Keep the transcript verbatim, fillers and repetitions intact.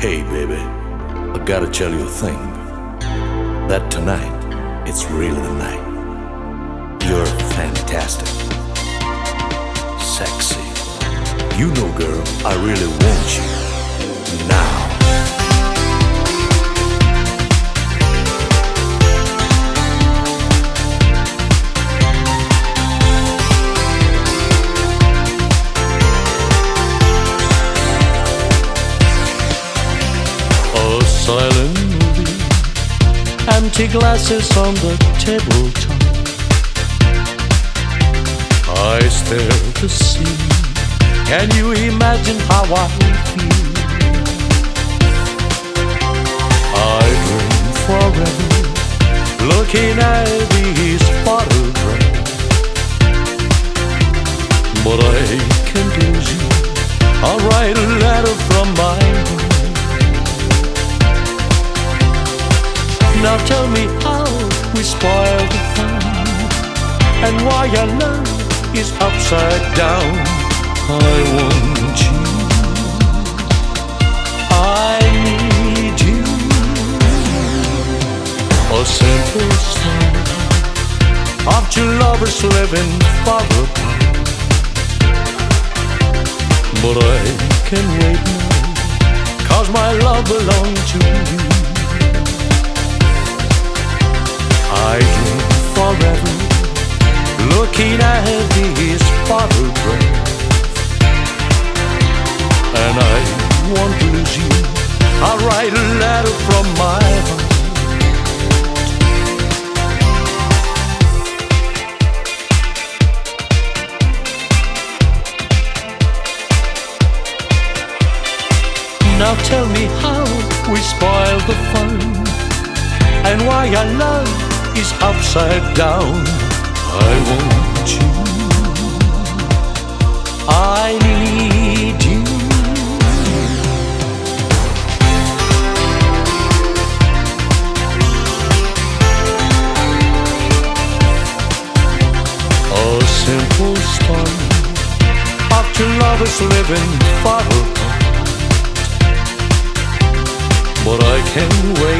Hey baby, I gotta tell you a thing, that tonight, it's really the night. You're fantastic, sexy. You know girl, I really want you, now. Silent movie, empty glasses on the tabletop. I stare at the scene. Can you imagine how I feel? I dream forever, looking at these photographs. But I can't lose you. I'll write a letter from my heart. Now tell me how we spoil the fun, and why our love is upside down. I want you, I need you. A simple story of two lovers living far apart. But I can wait now, 'cause my love belongs to you. I dream forever, looking at these photographs, and I won't lose you. I'll write a letter from my heart. Now tell me how we spoil the fun, and why our love is upside down. I want you, I need you. A simple story of two lovers living far apart. But I can't wait